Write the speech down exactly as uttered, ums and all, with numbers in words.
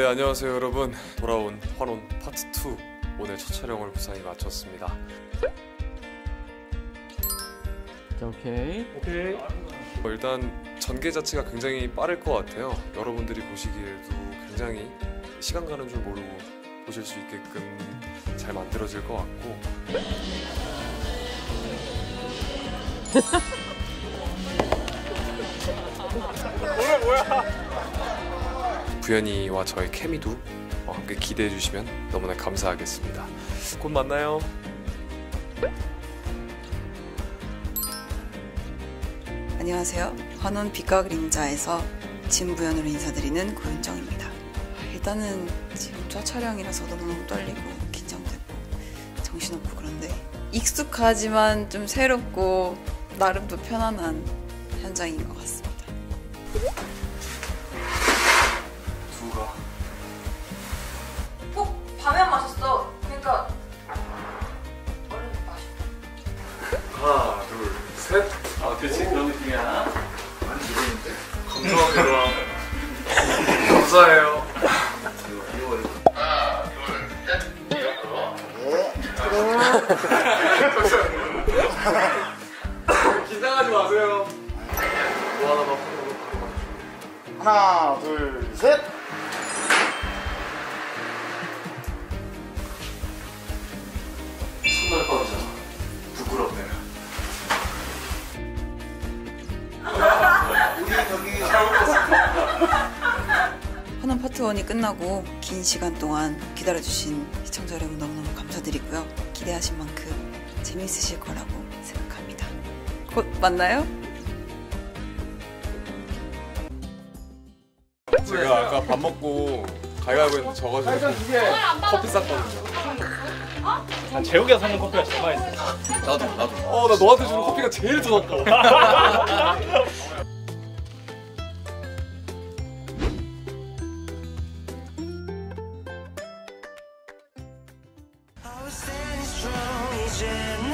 네, 안녕하세요 여러분. 돌아온 환혼 파트 투, 오늘 첫 촬영을 무사히 마쳤습니다. 자, 오케이. 오케이. 어, 일단 전개 자체가 굉장히 빠를 것 같아요. 여러분들이 보시기에도 굉장히 시간 가는 줄 모르고 보실 수 있게끔 잘 만들어질 것 같고 뭐야 뭐야? 부연이와 저의 케미도 어, 함께 기대해 주시면 너무나 감사하겠습니다. 곧 만나요. 안녕하세요. 환혼 빛과 그림자에서 진부연으로 인사드리는 고윤정입니다. 일단은 지금 첫 촬영이라서 너무너무 떨리고 긴장되고 정신없고 그런데 익숙하지만 좀 새롭고 나름 또 편안한 현장인 것 같습니다. 두가 꼭 밤에 안 마셨어. 그러니까 얼른 마셔. 하나, 둘, 셋. 아, 그렇지. 그런 느낌이야. 많이 기대는데? 감사합니다. 감사해요. 하나, 둘, 셋. 긴장하지 마세요. 뭐 하나 더 하나, 둘, 셋. 손날 뻔하잖아. 부끄럽네. 우리 저기 환혼 파트 원이 끝나고 긴 시간 동안 기다려주신 시청자 여러분 너무너무 감사드리고요. 기대하신 만큼 재미있으실 거라고 생각합니다. 곧 만나요. 제가 아까 밥 먹고 가위바위보 했는데 져가지고 커피 쌌거든요. 난 재욱이가 사는 커피가 제일 맛있어. 나도 나도. 어, 나 너한테 주는 커피가 제일 좋았다. I was standing strong, 이제